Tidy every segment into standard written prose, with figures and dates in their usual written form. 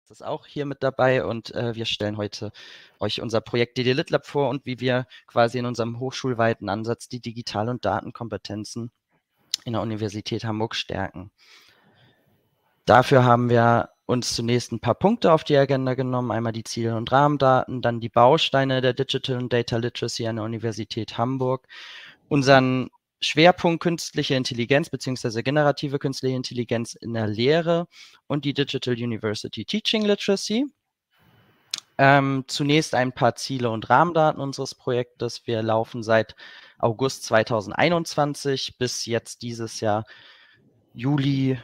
ist auch hier mit dabei und wir stellen heute euch unser Projekt DD Lab vor und wie wir quasi in unserem hochschulweiten Ansatz die Digital- und Datenkompetenzen in der Universität Hamburg stärken. Dafür haben wir uns zunächst ein paar Punkte auf die Agenda genommen, einmal die Ziele und Rahmendaten, dann die Bausteine der Digital und Data Literacy an der Universität Hamburg, unseren Schwerpunkt künstliche Intelligenz bzw. generative künstliche Intelligenz in der Lehre und die Digital University Teaching Literacy. Zunächst ein paar Ziele und Rahmendaten unseres Projektes. Wir laufen seit August 2021 bis jetzt dieses Jahr Juli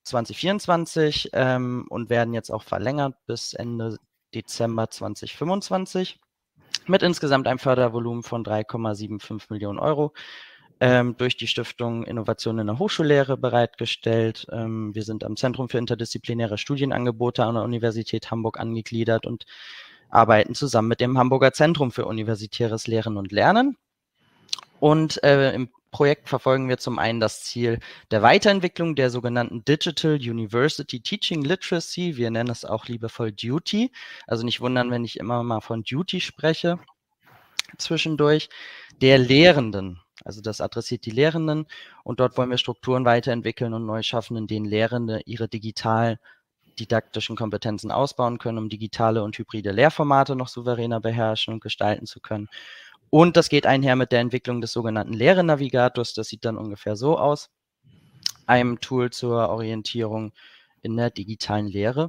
2024 und werden jetzt auch verlängert bis Ende Dezember 2025 mit insgesamt einem Fördervolumen von 3,75 Millionen Euro durch die Stiftung Innovation in der Hochschullehre bereitgestellt. Wir sind am Zentrum für interdisziplinäre Studienangebote an der Universität Hamburg angegliedert und arbeiten zusammen mit dem Hamburger Zentrum für universitäres Lehren und Lernen. Und im Projekt verfolgen wir zum einen das Ziel der Weiterentwicklung der sogenannten Digital University Teaching Literacy. Wir nennen es auch liebevoll Duty. Also nicht wundern, wenn ich immer mal von Duty spreche zwischendurch, der Lehrenden. Also das adressiert die Lehrenden und dort wollen wir Strukturen weiterentwickeln und neu schaffen, in denen Lehrende ihre didaktischen Kompetenzen ausbauen können, um digitale und hybride Lehrformate noch souveräner beherrschen und gestalten zu können. Und das geht einher mit der Entwicklung des sogenannten Lehrenavigators. Das sieht dann ungefähr so aus. Einem Tool zur Orientierung in der digitalen Lehre.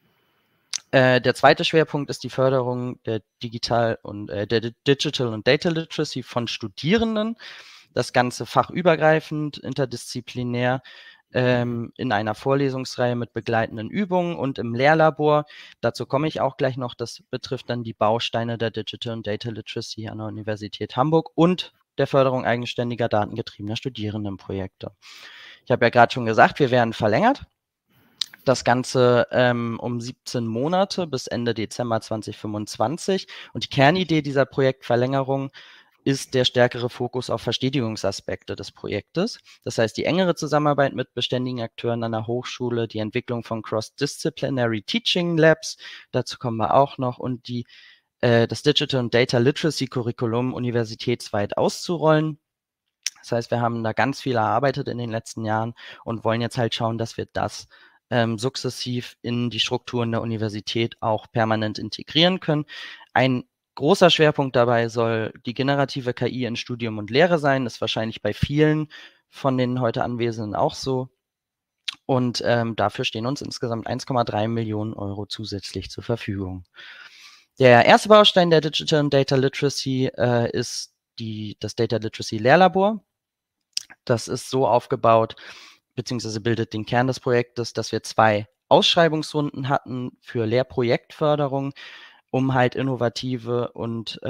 Der zweite Schwerpunkt ist die Förderung der Digital- und Data Literacy von Studierenden. Das Ganze fachübergreifend, interdisziplinär, in einer Vorlesungsreihe mit begleitenden Übungen und im Lehrlabor. Dazu komme ich auch gleich noch. Das betrifft dann die Bausteine der Digital und Data Literacy an der Universität Hamburg und der Förderung eigenständiger, datengetriebener Studierendenprojekte. Ich habe ja gerade schon gesagt, wir werden verlängert. Das Ganze um 17 Monate bis Ende Dezember 2025. Und die Kernidee dieser Projektverlängerung ist der stärkere Fokus auf Verständigungsaspekte des Projektes. Das heißt, die engere Zusammenarbeit mit beständigen Akteuren an der Hochschule, die Entwicklung von Cross-Disciplinary Teaching Labs, dazu kommen wir auch noch, und das Digital und Data Literacy Curriculum universitätsweit auszurollen. Das heißt, wir haben da ganz viel erarbeitet in den letzten Jahren und wollen jetzt halt schauen, dass wir das sukzessiv in die Strukturen der Universität auch permanent integrieren können. Ein großer Schwerpunkt dabei soll die generative KI in Studium und Lehre sein. Das ist wahrscheinlich bei vielen von den heute Anwesenden auch so. Und dafür stehen uns insgesamt 1,3 Millionen Euro zusätzlich zur Verfügung. Der erste Baustein der Digital und Data Literacy ist das Data Literacy Lehrlabor. Das ist so aufgebaut, beziehungsweise bildet den Kern des Projektes, dass wir 2 Ausschreibungsrunden hatten für Lehrprojektförderung, um halt innovative und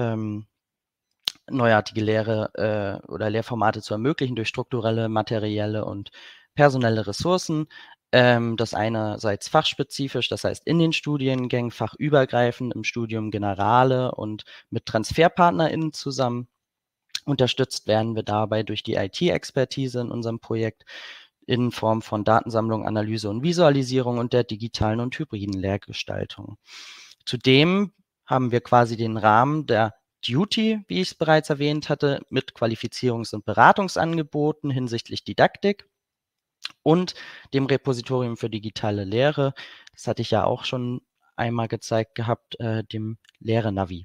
neuartige Lehre oder Lehrformate zu ermöglichen durch strukturelle, materielle und personelle Ressourcen. Das einerseits fachspezifisch, das heißt in den Studiengängen fachübergreifend, im Studium Generale und mit TransferpartnerInnen zusammen. Unterstützt werden wir dabei durch die IT-Expertise in unserem Projekt in Form von Datensammlung, Analyse und Visualisierung und der digitalen und hybriden Lehrgestaltung. Zudem haben wir quasi den Rahmen der Duty, wie ich es bereits erwähnt hatte, mit Qualifizierungs- und Beratungsangeboten hinsichtlich Didaktik und dem Repositorium für digitale Lehre. Das hatte ich ja auch schon einmal gezeigt gehabt, dem Lehre-Navi.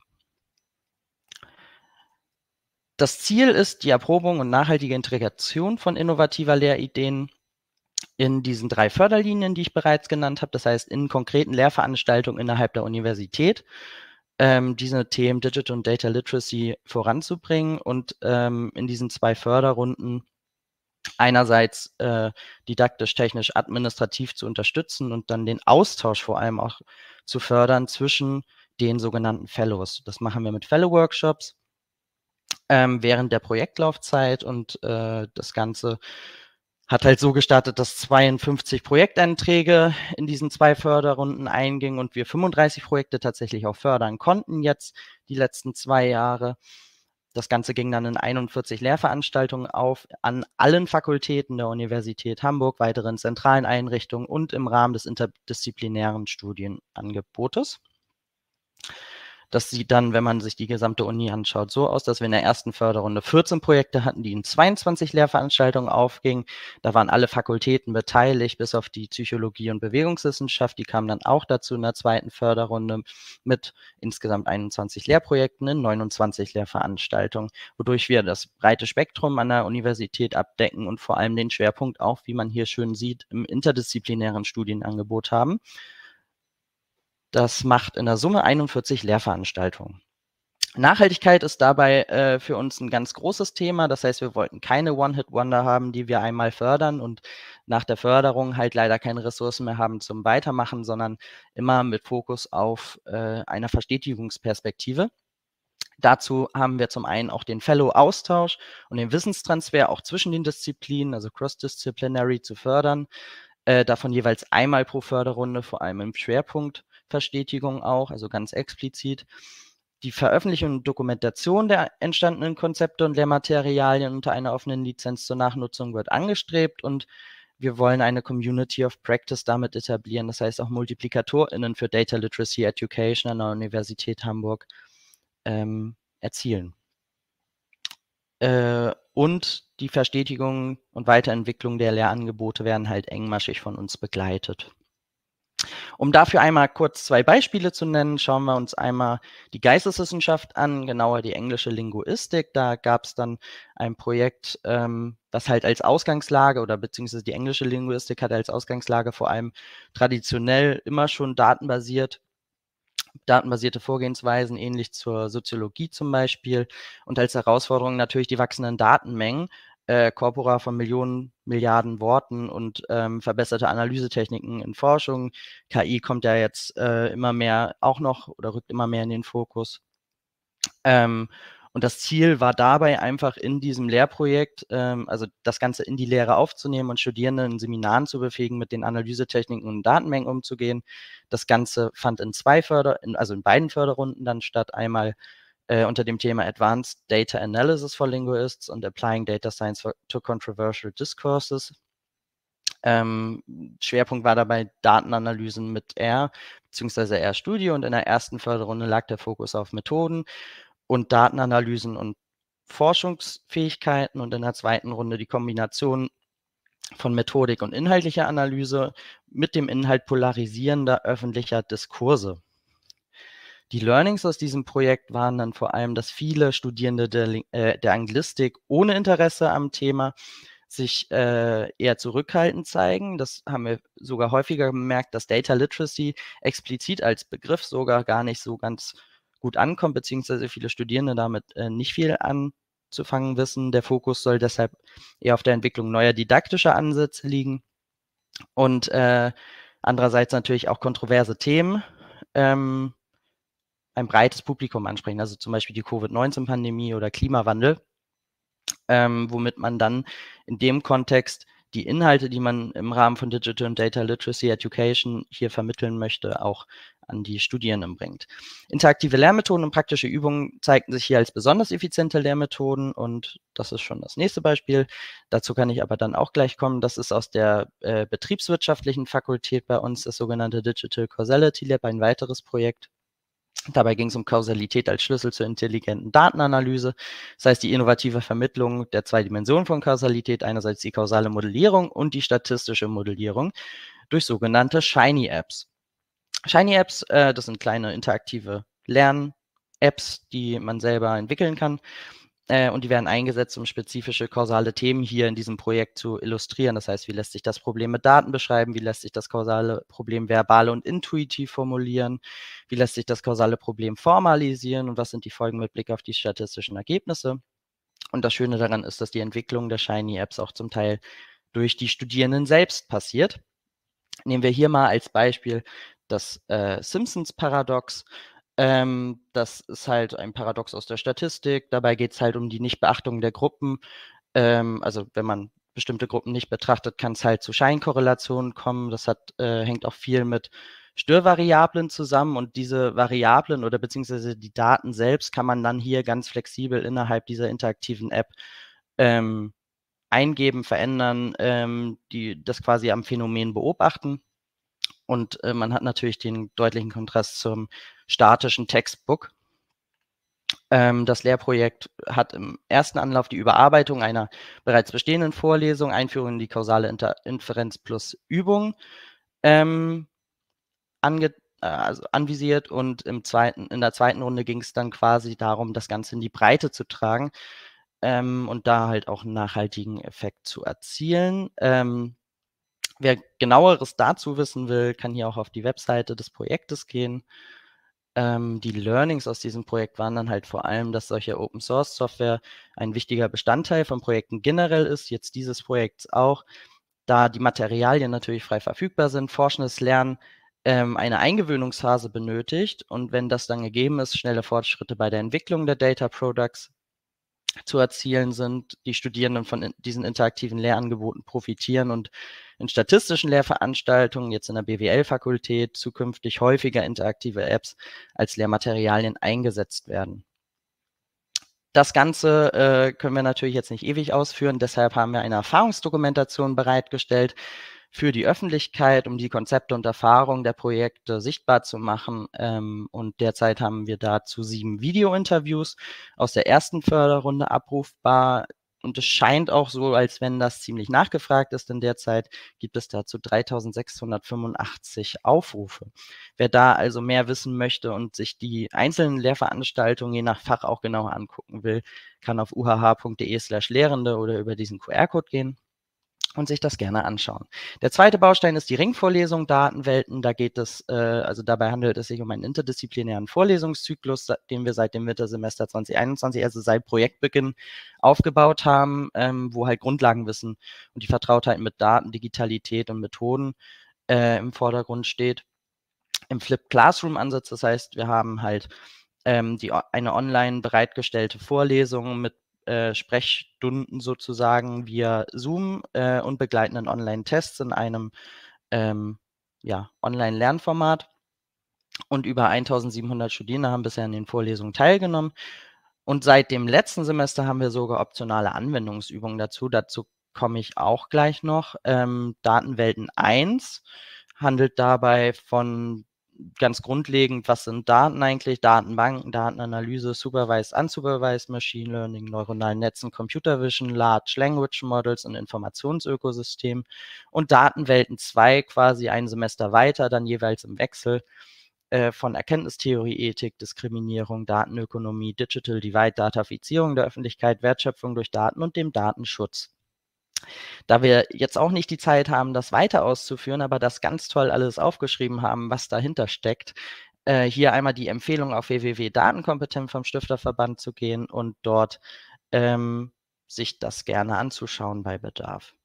Das Ziel ist die Erprobung und nachhaltige Integration von innovativer Lehrideen in diesen 3 Förderlinien, die ich bereits genannt habe. Das heißt, in konkreten Lehrveranstaltungen innerhalb der Universität diese Themen Digital und Data Literacy voranzubringen und in diesen 2 Förderrunden einerseits didaktisch, technisch, administrativ zu unterstützen und dann den Austausch vor allem auch zu fördern zwischen den sogenannten Fellows. Das machen wir mit Fellow-Workshops während der Projektlaufzeit und das Ganze hat halt so gestartet, dass 52 Projektanträge in diesen 2 Förderrunden eingingen und wir 35 Projekte tatsächlich auch fördern konnten jetzt die letzten 2 Jahre. Das Ganze ging dann in 41 Lehrveranstaltungen auf, an allen Fakultäten der Universität Hamburg, weiteren zentralen Einrichtungen und im Rahmen des interdisziplinären Studienangebotes. Das sieht dann, wenn man sich die gesamte Uni anschaut, so aus, dass wir in der ersten Förderrunde 14 Projekte hatten, die in 22 Lehrveranstaltungen aufgingen. Da waren alle Fakultäten beteiligt, bis auf die Psychologie und Bewegungswissenschaft. Die kamen dann auch dazu in der zweiten Förderrunde mit insgesamt 21 Lehrprojekten in 29 Lehrveranstaltungen, wodurch wir das breite Spektrum an der Universität abdecken und vor allem den Schwerpunkt auch, wie man hier schön sieht, im interdisziplinären Studienangebot haben. Das macht in der Summe 41 Lehrveranstaltungen. Nachhaltigkeit ist dabei für uns ein ganz großes Thema. Das heißt, wir wollten keine One-Hit-Wonder haben, die wir einmal fördern und nach der Förderung halt leider keine Ressourcen mehr haben zum Weitermachen, sondern immer mit Fokus auf einer Verstetigungsperspektive. Dazu haben wir zum einen auch den Fellow-Austausch und den Wissenstransfer auch zwischen den Disziplinen, also cross-disciplinary zu fördern. Davon jeweils einmal pro Förderrunde, vor allem im Schwerpunkt Verstetigung auch, also ganz explizit. Die Veröffentlichung und Dokumentation der entstandenen Konzepte und Lehrmaterialien unter einer offenen Lizenz zur Nachnutzung wird angestrebt und wir wollen eine Community of Practice damit etablieren, das heißt auch MultiplikatorInnen für Data Literacy Education an der Universität Hamburg erzielen. Und die Verstetigung und Weiterentwicklung der Lehrangebote werden halt engmaschig von uns begleitet. Um dafür einmal kurz 2 Beispiele zu nennen, schauen wir uns einmal die Geisteswissenschaft an, genauer die englische Linguistik. Da gab es dann ein Projekt, das halt als Ausgangslage oder beziehungsweise die englische Linguistik hat als Ausgangslage vor allem traditionell immer schon datenbasierte Vorgehensweisen, ähnlich zur Soziologie zum Beispiel. Und als Herausforderung natürlich die wachsenden Datenmengen, Corpora von Millionen, Milliarden Worten und verbesserte Analysetechniken in Forschung. KI kommt ja jetzt immer mehr auch noch oder rückt immer mehr in den Fokus. Und das Ziel war dabei einfach in diesem Lehrprojekt, also das Ganze in die Lehre aufzunehmen und Studierende in Seminaren zu befähigen, mit den Analysetechniken und Datenmengen umzugehen. Das Ganze fand in beiden Förderrunden dann statt. Einmal unter dem Thema Advanced Data Analysis for Linguists und Applying Data Science to Controversial Discourses. Schwerpunkt war dabei Datenanalysen mit R bzw. R-Studio und in der ersten Förderrunde lag der Fokus auf Methoden und Datenanalysen und Forschungsfähigkeiten und in der zweiten Runde die Kombination von Methodik und inhaltlicher Analyse mit dem Inhalt polarisierender öffentlicher Diskurse. Die Learnings aus diesem Projekt waren dann vor allem, dass viele Studierende der Anglistik ohne Interesse am Thema sich eher zurückhaltend zeigen. Das haben wir sogar häufiger gemerkt, dass Data Literacy explizit als Begriff sogar gar nicht so ganz gut ankommt, beziehungsweise viele Studierende damit nicht viel anzufangen wissen. Der Fokus soll deshalb eher auf der Entwicklung neuer didaktischer Ansätze liegen und andererseits natürlich auch kontroverse Themen ein breites Publikum ansprechen, also zum Beispiel die Covid-19-Pandemie oder Klimawandel, womit man dann in dem Kontext die Inhalte, die man im Rahmen von Digital und Data Literacy Education hier vermitteln möchte, auch an die Studierenden bringt. Interaktive Lehrmethoden und praktische Übungen zeigten sich hier als besonders effiziente Lehrmethoden und das ist schon das nächste Beispiel. Dazu kann ich aber dann auch gleich kommen. Das ist aus der betriebswirtschaftlichen Fakultät bei uns, das sogenannte Digital Causality Lab, ein weiteres Projekt. Dabei ging es um Kausalität als Schlüssel zur intelligenten Datenanalyse. Das heißt, die innovative Vermittlung der 2 Dimensionen von Kausalität, einerseits die kausale Modellierung und die statistische Modellierung durch sogenannte Shiny-Apps. Shiny-Apps, das sind kleine interaktive Lern-Apps, die man selber entwickeln kann. Und die werden eingesetzt, um spezifische kausale Themen hier in diesem Projekt zu illustrieren. Das heißt, wie lässt sich das Problem mit Daten beschreiben? Wie lässt sich das kausale Problem verbal und intuitiv formulieren? Wie lässt sich das kausale Problem formalisieren? Und was sind die Folgen mit Blick auf die statistischen Ergebnisse? Und das Schöne daran ist, dass die Entwicklung der Shiny-Apps auch zum Teil durch die Studierenden selbst passiert. Nehmen wir hier mal als Beispiel das Simpsons-Paradox. Das ist halt ein Paradox aus der Statistik. Dabei geht es halt um die Nichtbeachtung der Gruppen. Also wenn man bestimmte Gruppen nicht betrachtet, kann es halt zu Scheinkorrelationen kommen. Das hängt auch viel mit Störvariablen zusammen und diese Variablen oder beziehungsweise die Daten selbst kann man dann hier ganz flexibel innerhalb dieser interaktiven App eingeben, verändern, das quasi am Phänomen beobachten. Und man hat natürlich den deutlichen Kontrast zum statischen Textbook. Das Lehrprojekt hat im ersten Anlauf die Überarbeitung einer bereits bestehenden Vorlesung, Einführung in die kausale Inferenz plus Übung, anvisiert, und in der zweiten Runde ging es dann quasi darum, das Ganze in die Breite zu tragen und da halt auch einen nachhaltigen Effekt zu erzielen. Wer genaueres dazu wissen will, kann hier auch auf die Webseite des Projektes gehen. Die Learnings aus diesem Projekt waren dann halt vor allem, dass solche Open-Source-Software ein wichtiger Bestandteil von Projekten generell ist, jetzt dieses Projekts auch, da die Materialien natürlich frei verfügbar sind, forschendes Lernen eine Eingewöhnungsphase benötigt, und wenn das dann gegeben ist, schnelle Fortschritte bei der Entwicklung der Data Products zu erzielen sind, die Studierenden von diesen interaktiven Lehrangeboten profitieren und in statistischen Lehrveranstaltungen, jetzt in der BWL-Fakultät, zukünftig häufiger interaktive Apps als Lehrmaterialien eingesetzt werden. Das Ganze können wir natürlich jetzt nicht ewig ausführen, deshalb haben wir eine Erfahrungsdokumentation bereitgestellt für die Öffentlichkeit, um die Konzepte und Erfahrungen der Projekte sichtbar zu machen. Und derzeit haben wir dazu 7 Video-Interviews aus der ersten Förderrunde abrufbar. Und es scheint auch so, als wenn das ziemlich nachgefragt ist, denn derzeit gibt es dazu 3685 Aufrufe. Wer da also mehr wissen möchte und sich die einzelnen Lehrveranstaltungen je nach Fach auch genauer angucken will, kann auf uhh.de/Lehrende oder über diesen QR-Code gehen und sich das gerne anschauen. Der zweite Baustein ist die Ringvorlesung Datenwelten. Da geht es, also dabei handelt es sich um einen interdisziplinären Vorlesungszyklus, den wir seit dem Wintersemester 2021, also seit Projektbeginn, aufgebaut haben, wo halt Grundlagenwissen und die Vertrautheit mit Daten, Digitalität und Methoden im Vordergrund steht. Im Flipped Classroom-Ansatz, das heißt, wir haben halt eine online bereitgestellte Vorlesung mit Sprechstunden sozusagen via Zoom und begleitenden Online-Tests in einem Online-Lernformat. Und über 1700 Studierende haben bisher an den Vorlesungen teilgenommen. Und seit dem letzten Semester haben wir sogar optionale Anwendungsübungen dazu. Dazu komme ich auch gleich noch. Datenwelten 1 handelt dabei von ganz grundlegend, was sind Daten eigentlich, Datenbanken, Datenanalyse, Supervised, Unsupervised Machine Learning, neuronalen Netzen, Computer Vision, Large Language Models und Informationsökosystem. Und Datenwelten 2 quasi ein Semester weiter, dann jeweils im Wechsel von Erkenntnistheorie, Ethik, Diskriminierung, Datenökonomie, Digital Divide, Datafizierung der Öffentlichkeit, Wertschöpfung durch Daten und dem Datenschutz. Da wir jetzt auch nicht die Zeit haben, das weiter auszuführen, aber das ganz toll alles aufgeschrieben haben, was dahinter steckt, hier einmal die Empfehlung auf www.datenkompetent vom Stifterverband zu gehen und dort sich das gerne anzuschauen bei Bedarf.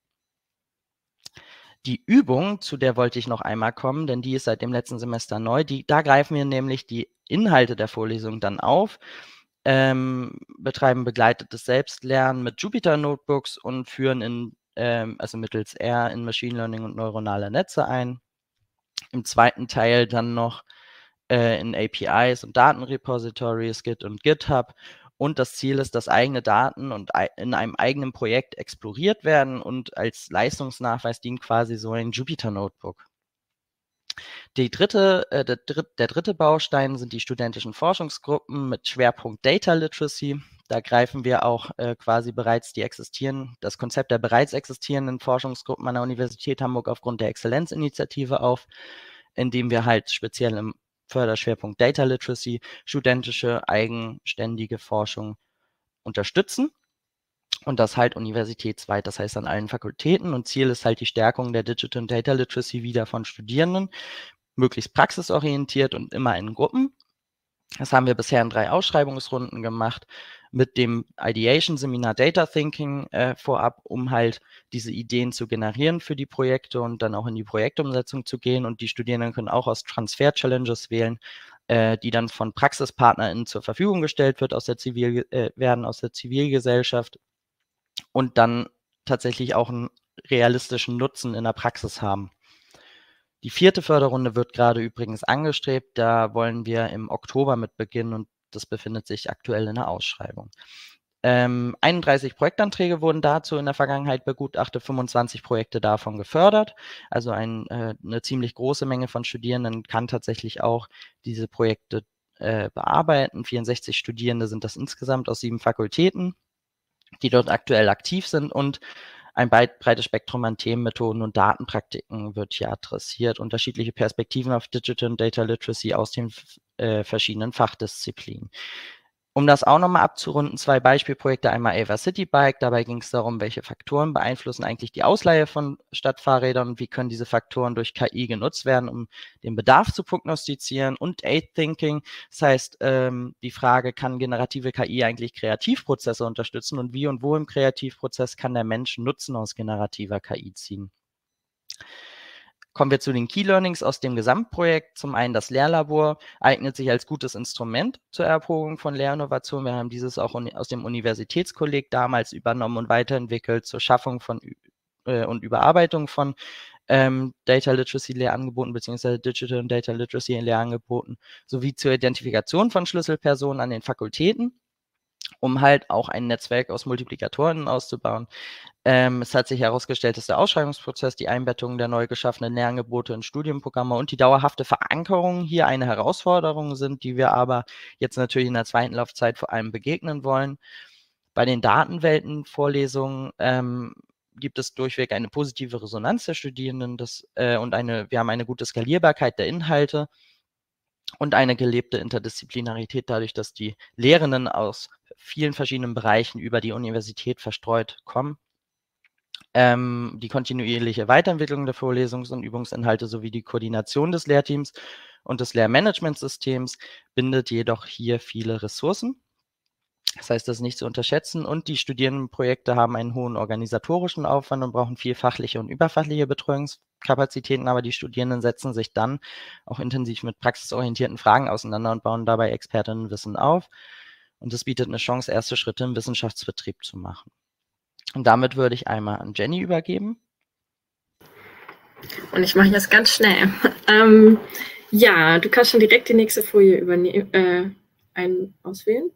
Die Übung, zu der wollte ich noch einmal kommen, denn die ist seit dem letzten Semester neu. Da greifen wir nämlich die Inhalte der Vorlesung dann auf, betreiben begleitetes Selbstlernen mit Jupyter Notebooks und führen also mittels R in Machine Learning und neuronale Netze ein. Im zweiten Teil dann noch in APIs und Datenrepositories, Git und GitHub. Und das Ziel ist, dass eigene Daten in einem eigenen Projekt exploriert werden, und als Leistungsnachweis dient quasi so ein Jupyter Notebook. Der dritte Baustein sind die studentischen Forschungsgruppen mit Schwerpunkt Data Literacy. Da greifen wir auch quasi das Konzept der bereits existierenden Forschungsgruppen an der Universität Hamburg aufgrund der Exzellenzinitiative auf, indem wir halt speziell im Förderschwerpunkt Data Literacy studentische eigenständige Forschung unterstützen. Und das halt universitätsweit, das heißt an allen Fakultäten. Und Ziel ist halt die Stärkung der Digital und Data Literacy wieder von Studierenden, möglichst praxisorientiert und immer in Gruppen. Das haben wir bisher in 3 Ausschreibungsrunden gemacht, mit dem Ideation-Seminar Data Thinking vorab, um halt diese Ideen zu generieren für die Projekte und dann auch in die Projektumsetzung zu gehen. Und die Studierenden können auch aus Transfer-Challenges wählen, die dann von PraxispartnerInnen zur Verfügung gestellt werden aus der Zivilgesellschaft und dann tatsächlich auch einen realistischen Nutzen in der Praxis haben. Die 4. Förderrunde wird gerade übrigens angestrebt. Da wollen wir im Oktober mit beginnen und das befindet sich aktuell in der Ausschreibung. 31 Projektanträge wurden dazu in der Vergangenheit begutachtet, 25 Projekte davon gefördert. Also eine ziemlich große Menge von Studierenden kann tatsächlich auch diese Projekte bearbeiten. 64 Studierende sind das insgesamt aus 7 Fakultäten, die dort aktuell aktiv sind, und ein breites Spektrum an Themen, Methoden und Datenpraktiken wird hier adressiert. Unterschiedliche Perspektiven auf Digital und Data Literacy aus den verschiedenen Fachdisziplinen. Um das auch nochmal abzurunden, 2 Beispielprojekte, einmal Ava City Bike, dabei ging es darum, welche Faktoren beeinflussen eigentlich die Ausleihe von Stadtfahrrädern und wie können diese Faktoren durch KI genutzt werden, um den Bedarf zu prognostizieren, und Aid Thinking, das heißt die Frage, kann generative KI eigentlich Kreativprozesse unterstützen und wie und wo im Kreativprozess kann der Mensch Nutzen aus generativer KI ziehen. Kommen wir zu den Key Learnings aus dem Gesamtprojekt. Zum einen das Lehrlabor eignet sich als gutes Instrument zur Erprobung von Lehrinnovation. Wir haben dieses auch aus dem Universitätskolleg damals übernommen und weiterentwickelt zur Schaffung von und Überarbeitung von Data Literacy Lehrangeboten bzw. Digital und Data Literacy Lehrangeboten sowie zur Identifikation von Schlüsselpersonen an den Fakultäten, um halt auch ein Netzwerk aus Multiplikatoren auszubauen. Es hat sich herausgestellt, dass der Ausschreibungsprozess, die Einbettung der neu geschaffenen Lehrangebote in Studienprogramme und die dauerhafte Verankerung hier eine Herausforderung sind, die wir aber jetzt natürlich in der zweiten Laufzeit vor allem begegnen wollen. Bei den Datenwelten-Vorlesungen gibt es durchweg eine positive Resonanz der Studierenden und wir haben eine gute Skalierbarkeit der Inhalte und eine gelebte Interdisziplinarität dadurch, dass die Lehrenden aus vielen verschiedenen Bereichen über die Universität verstreut kommen. Die kontinuierliche Weiterentwicklung der Vorlesungs- und Übungsinhalte sowie die Koordination des Lehrteams und des Lehrmanagementsystems bindet jedoch hier viele Ressourcen. Das heißt, das ist nicht zu unterschätzen, und die Studierendenprojekte haben einen hohen organisatorischen Aufwand und brauchen viel fachliche und überfachliche Betreuungskapazitäten, aber die Studierenden setzen sich dann auch intensiv mit praxisorientierten Fragen auseinander und bauen dabei Expertinnenwissen auf, und das bietet eine Chance, erste Schritte im Wissenschaftsbetrieb zu machen. Und damit würde ich einmal an Jenny übergeben. Und ich mache jetzt ganz schnell. Ja, du kannst schon direkt die nächste Folie auswählen.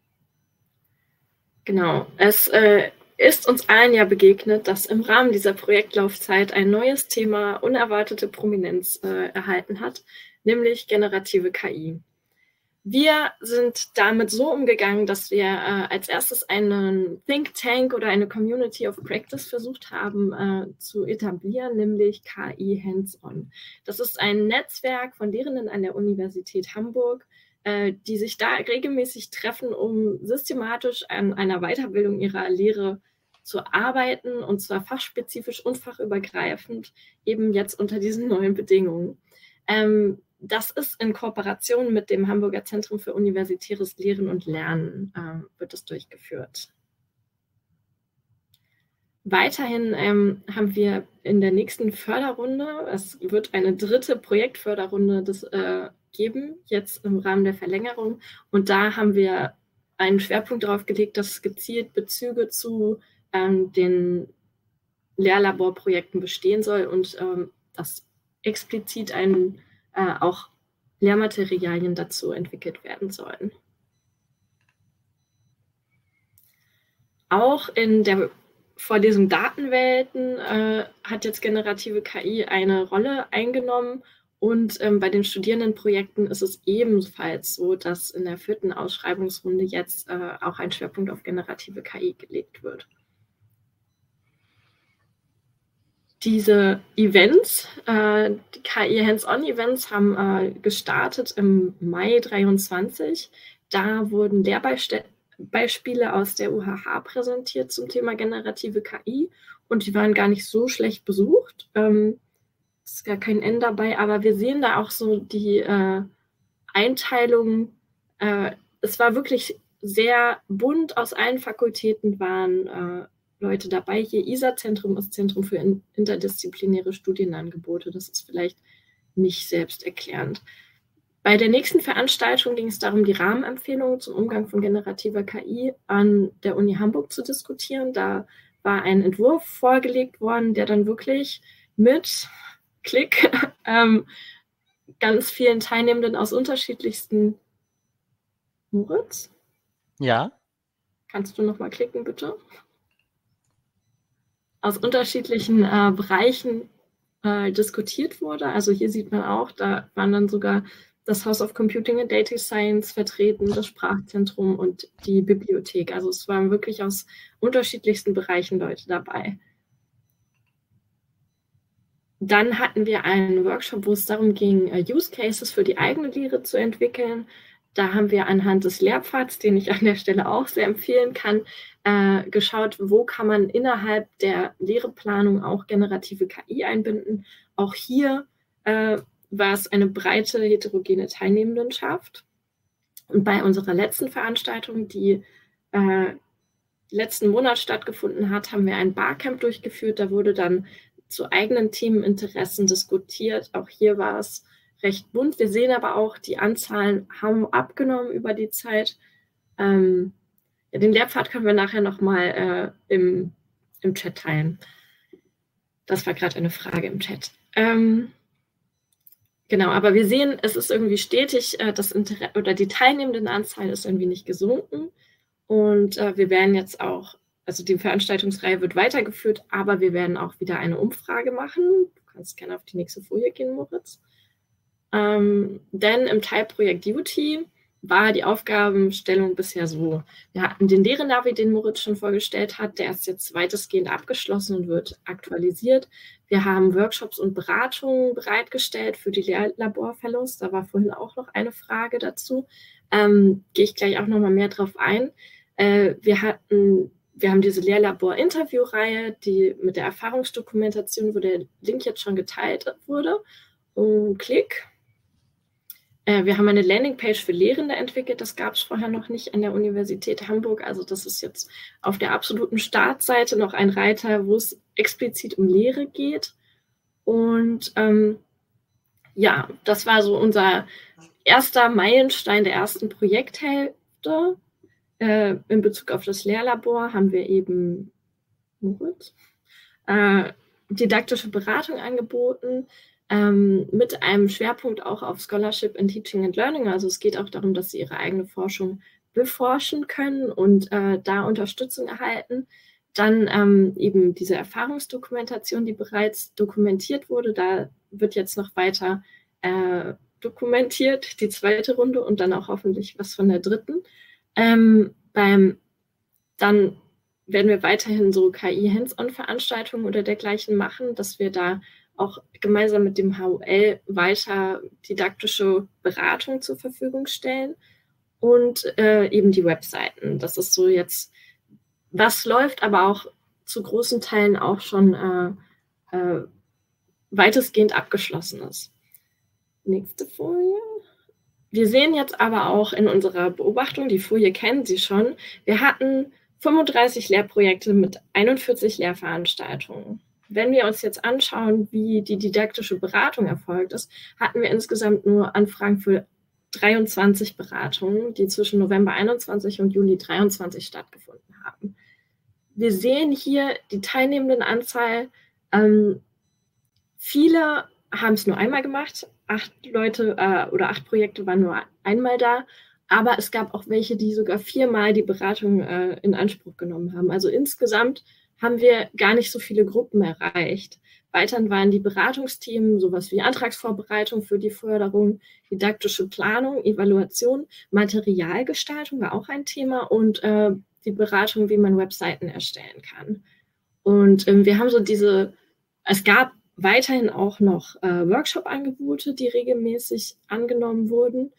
Genau. Es ist uns allen ja begegnet, dass im Rahmen dieser Projektlaufzeit ein neues Thema unerwartete Prominenz erhalten hat, nämlich generative KI. Wir sind damit so umgegangen, dass wir als erstes einen Think Tank oder eine Community of Practice versucht haben zu etablieren, nämlich KI Hands-on. Das ist ein Netzwerk von Lehrenden an der Universität Hamburg, die sich da regelmäßig treffen, um systematisch an einer Weiterbildung ihrer Lehre zu arbeiten, und zwar fachspezifisch und fachübergreifend, eben jetzt unter diesen neuen Bedingungen. Das ist in Kooperation mit dem Hamburger Zentrum für universitäres Lehren und Lernen wird es durchgeführt. Weiterhin haben wir in der nächsten Förderrunde, es wird eine 3. Projektförderrunde geben, jetzt im Rahmen der Verlängerung. Und da haben wir einen Schwerpunkt darauf gelegt, dass gezielt Bezüge zu den Lehrlaborprojekten bestehen soll und dass explizit auch Lehrmaterialien dazu entwickelt werden sollen. Auch in der Vorlesung Datenwelten hat jetzt generative KI eine Rolle eingenommen, und bei den Studierendenprojekten ist es ebenfalls so, dass in der 4. Ausschreibungsrunde jetzt auch ein Schwerpunkt auf generative KI gelegt wird. Diese Events, die KI Hands-on-Events, haben gestartet im Mai 2023. Da wurden Lehrbeispiele aus der UHH präsentiert zum Thema generative KI, und die waren gar nicht so schlecht besucht. Ist gar kein N dabei, aber wir sehen da auch so die Einteilung. Es war wirklich sehr bunt, aus allen Fakultäten waren Leute dabei. Hier ISA-Zentrum ist Zentrum für interdisziplinäre Studienangebote. Das ist vielleicht nicht selbsterklärend. Bei der nächsten Veranstaltung ging es darum, die Rahmenempfehlungen zum Umgang von generativer KI an der Uni Hamburg zu diskutieren. Da war ein Entwurf vorgelegt worden, der dann wirklich mit Klick ganz vielen Teilnehmenden aus unterschiedlichsten... Moritz? Ja. Kannst du noch mal klicken, bitte? Aus unterschiedlichen Bereichen diskutiert wurde. Also hier sieht man auch, da waren dann sogar das House of Computing and Data Science vertreten, das Sprachzentrum und die Bibliothek. Also es waren wirklich aus unterschiedlichsten Bereichen Leute dabei. Dann hatten wir einen Workshop, wo es darum ging, Use Cases für die eigene Lehre zu entwickeln. Da haben wir anhand des Lehrpfads, den ich an der Stelle auch sehr empfehlen kann, geschaut, wo kann man innerhalb der Lehreplanung auch generative KI einbinden. Auch hier war es eine breite, heterogene Teilnehmendenschaft. Und bei unserer letzten Veranstaltung, die letzten Monat stattgefunden hat, haben wir ein Barcamp durchgeführt. Da wurde dann zu eigenen Themeninteressen diskutiert. Auch hier war es recht bunt. Wir sehen aber auch, die Anzahlen haben abgenommen über die Zeit. Den Lehrpfad können wir nachher nochmal im Chat teilen. Das war gerade eine Frage im Chat. Genau, aber wir sehen, es ist irgendwie stetig, die Teilnehmendenanzahl ist irgendwie nicht gesunken. Und wir werden jetzt auch, also die Veranstaltungsreihe wird weitergeführt, aber wir werden auch wieder eine Umfrage machen. Du kannst gerne auf die nächste Folie gehen, Moritz. Denn im Teilprojekt Duty war die Aufgabenstellung bisher so. Wir hatten den Lehre-Navi, den Moritz schon vorgestellt hat, der ist jetzt weitestgehend abgeschlossen und wird aktualisiert. Wir haben Workshops und Beratungen bereitgestellt für die Lehrlabor-Fellows. Da war vorhin auch noch eine Frage dazu. Gehe ich gleich auch noch mal mehr drauf ein. Wir haben diese Lehrlabor-Interview-Reihe, die mit der Erfahrungsdokumentation, wo der Link jetzt schon geteilt wurde. Und klick. Wir haben eine Landingpage für Lehrende entwickelt. Das gab es vorher noch nicht an der Universität Hamburg. Also das ist jetzt auf der absoluten Startseite noch ein Reiter, wo es explizit um Lehre geht. Und ja, das war so unser erster Meilenstein der ersten Projekthälfte. In Bezug auf das Lehrlabor haben wir eben didaktische Beratung angeboten, mit einem Schwerpunkt auch auf Scholarship in Teaching and Learning. Also es geht auch darum, dass sie ihre eigene Forschung beforschen können und da Unterstützung erhalten. Dann eben diese Erfahrungsdokumentation, die bereits dokumentiert wurde. Da wird jetzt noch weiter dokumentiert, die zweite Runde und dann auch hoffentlich was von der dritten. Dann werden wir weiterhin so KI-Hands-on-Veranstaltungen oder dergleichen machen, dass wir da auch gemeinsam mit dem HUL weiter didaktische Beratung zur Verfügung stellen und eben die Webseiten. Das ist so jetzt, was läuft, aber auch zu großen Teilen auch schon weitestgehend abgeschlossen ist. Nächste Folie. Wir sehen jetzt aber auch in unserer Beobachtung, die Folie kennen Sie schon, wir hatten 35 Lehrprojekte mit 41 Lehrveranstaltungen. Wenn wir uns jetzt anschauen, wie die didaktische Beratung erfolgt ist, hatten wir insgesamt nur Anfragen für 23 Beratungen, die zwischen November 21 und Juli 23 stattgefunden haben. Wir sehen hier die Teilnehmendenanzahl. Viele haben es nur einmal gemacht. 8 Leute oder 8 Projekte waren nur einmal da. Aber es gab auch welche, die sogar 4-mal die Beratung in Anspruch genommen haben. Also insgesamt haben wir gar nicht so viele Gruppen erreicht. Weiterhin waren die Beratungsthemen sowas wie Antragsvorbereitung für die Förderung, didaktische Planung, Evaluation, Materialgestaltung war auch ein Thema und die Beratung, wie man Webseiten erstellen kann. Und wir haben so es gab weiterhin auch noch Workshop-Angebote, die regelmäßig angenommen wurden.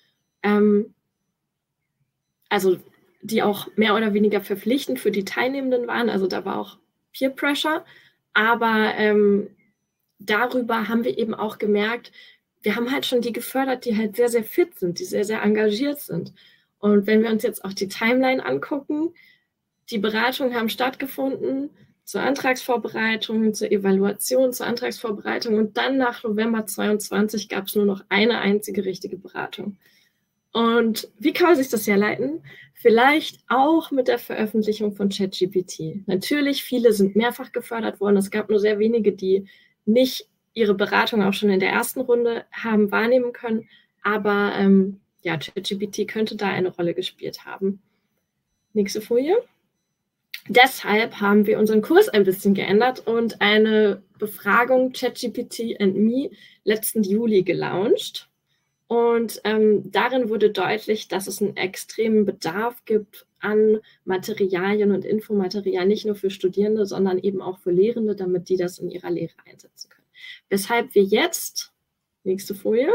Also die auch mehr oder weniger verpflichtend für die Teilnehmenden waren. Also da war auch Peer Pressure. Aber darüber haben wir eben auch gemerkt, wir haben halt schon die gefördert, die halt sehr, sehr fit sind, die sehr, sehr engagiert sind. Und wenn wir uns jetzt auch die Timeline angucken, die Beratungen haben stattgefunden zur Antragsvorbereitung, zur Evaluation, zur Antragsvorbereitung und dann nach November 22 gab es nur noch eine einzige richtige Beratung. Und wie kann man sich das herleiten? Vielleicht auch mit der Veröffentlichung von ChatGPT. Natürlich, viele sind mehrfach gefördert worden. Es gab nur sehr wenige, die nicht ihre Beratung auch schon in der ersten Runde haben wahrnehmen können. Aber ja, ChatGPT könnte da eine Rolle gespielt haben. Nächste Folie. Deshalb haben wir unseren Kurs ein bisschen geändert und eine Befragung ChatGPT and Me letzten Juli gelauncht. Und darin wurde deutlich, dass es einen extremen Bedarf gibt an Materialien und Infomaterial, nicht nur für Studierende, sondern eben auch für Lehrende, damit die das in ihrer Lehre einsetzen können. Weshalb wir jetzt, nächste Folie,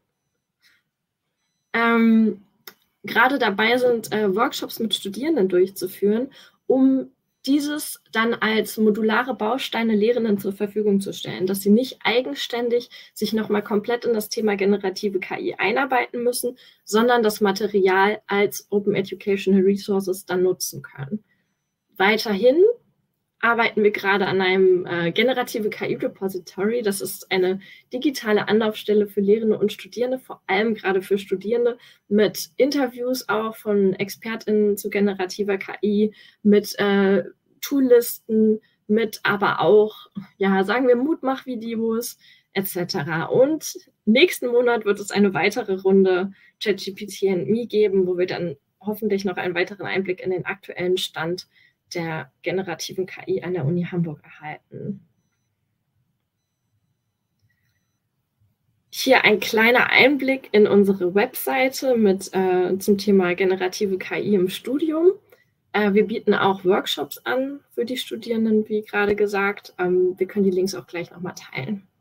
gerade dabei sind, Workshops mit Studierenden durchzuführen, um dieses dann als modulare Bausteine Lehrenden zur Verfügung zu stellen, dass sie nicht eigenständig sich nochmal komplett in das Thema generative KI einarbeiten müssen, sondern das Material als Open Educational Resources dann nutzen können. Weiterhin arbeiten wir gerade an einem generative KI-Repository. Das ist eine digitale Anlaufstelle für Lehrende und Studierende, vor allem gerade für Studierende, mit Interviews auch von ExpertInnen zu generativer KI, mit Toollisten, mit aber auch, ja, sagen wir Mutmach-Videos etc. Und nächsten Monat wird es eine weitere Runde ChatGPT and Me geben, wo wir dann hoffentlich noch einen weiteren Einblick in den aktuellen Stand der generativen KI an der Uni Hamburg erhalten. Hier ein kleiner Einblick in unsere Webseite mit zum Thema generative KI im Studium. Wir bieten auch Workshops an für die Studierenden, wie gerade gesagt. Wir können die Links auch gleich nochmal teilen.